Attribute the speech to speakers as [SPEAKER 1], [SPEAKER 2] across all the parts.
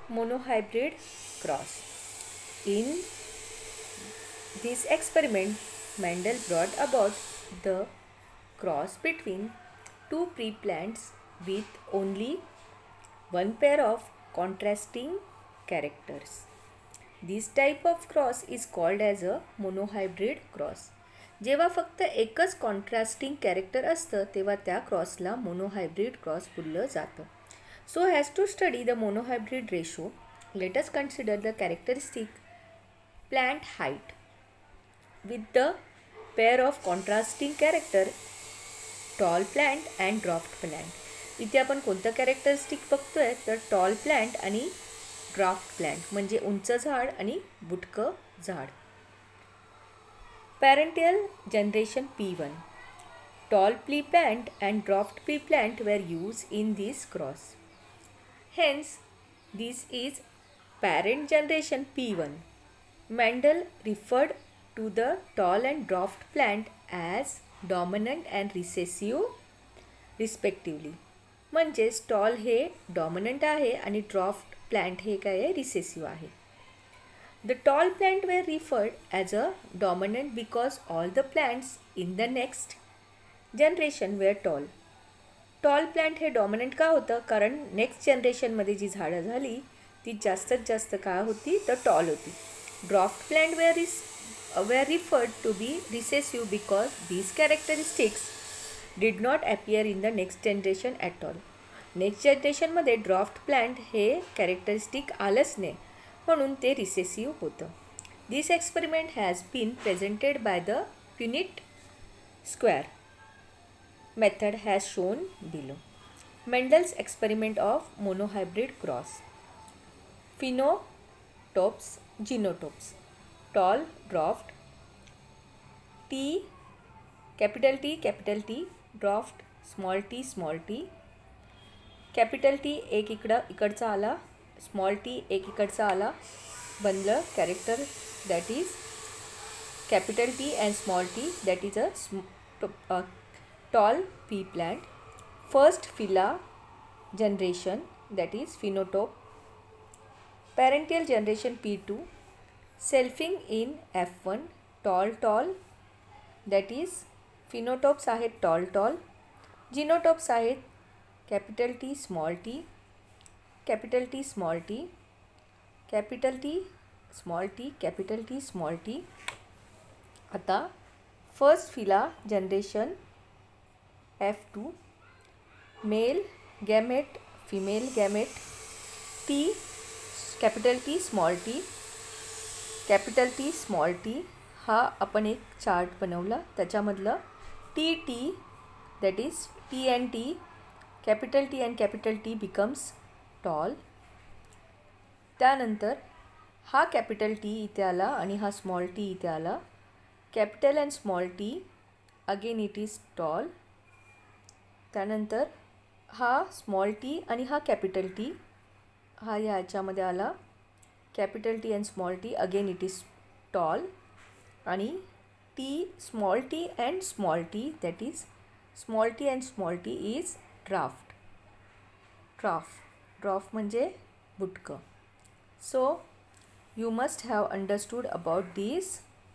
[SPEAKER 1] monohybrid cross. In this experiment, Mendel brought about the cross between two pre-plants with only one pair of contrasting characters. This type of cross is called as a monohybrid cross. जेव्हा फक्त एकच contrasting character असतं तेव्हा त्या क्रॉसला monohybrid cross बोललं जातं. So has to study the monohybrid ratio, let us consider the characteristic plant height with the pair of contrasting character tall plant and dwarfed plant. इथे आपण कोणतं कॅरेक्टरिस्टिक बघतोय तर टॉल प्लांट आणि ड्राफ्ट प्लांट म्हणजे उंच झाड आणि बुटकं झाड. Parental generation P1. Tall pea plant and dwarfed pea plant were used in this cross. Hence, this is parent generation P1. Mendel referred to the tall and dwarfed plant as dominant and recessive respectively. म्हणजेच tall हे dominant आहे आणि dwarfed plant हे काय आहे recessive आहे. The tall plant were referred as a dominant because all the plants in the next generation were tall. Tall plant हे dominant का होतं कारण next generation मध्ये जी झाडं झाली ती जास्तीत जास्त काय होती तर tall होती. Dwarfed plant were referred to be recessive because these characteristics did not appear in the next generation at all. Next generation मध्ये dwarfed plant हे characteristic आलंच नाही म्हणून ते रिसेसिव्ह होतं. This experiment has been presented by the Punnett square method has shown below. Mendel's experiment of monohybrid cross. Phenotypes, genotypes. Tall, dwarf. T, capital T, dwarf small T. Capital T एक इकडचा आला, small T एक इकडचा आला, बनलं character that is capital T and small T that is a tall pea plant. First filial generation that is phenotype. Parental generation P2. Selfing in F1. Tall that is phenotypes आहेत tall. Genotypes आहेत capital T, small T, capital T, small T, capital T, small T, capital T, small T. आता first filial generation F2. Male gamete, female gamete. T, capital T, small T, capital T, small T. हा आपण एक chart बनवला त्याच्यामधलं T that is T and T, capital T and capital T becomes tall. त्यानंतर हा capital T इथे आला आणि हा स्मॉल टी इथे आला. Capital and small T again it is tall. त्यानंतर हा स्मॉल टी आणि हा कॅपिटल टी हा ह्याच्यामध्ये आला. Capital T and small T again it is tall. आणि small T and small T that is small T and small T is draft म्हणजे बुटकं. So you must have understood about this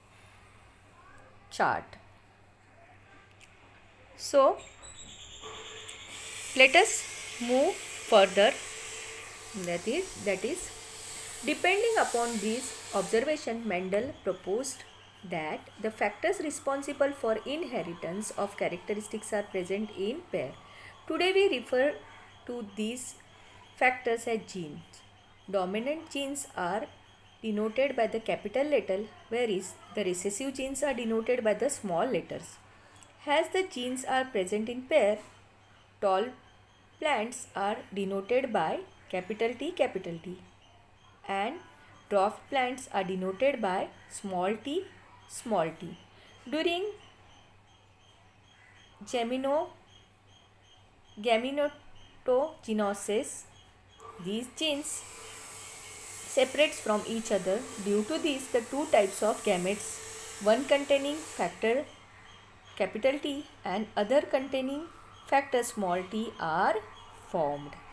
[SPEAKER 1] chart. So let us move further. That is depending upon this observation, Mendel proposed that the factors responsible for inheritance of characteristics are present in pair. Today we refer to these factors as genes. Dominant genes are denoted by the capital letter, whereas the recessive genes are denoted by the small letters. As the genes are present in pair, tall plants are denoted by capital T, and dwarf plants are denoted by small t. During gametogenosis, these genes separates from each other. Due to this, the two types of gametes, one containing factor capital T and other containing factor small t, are formed.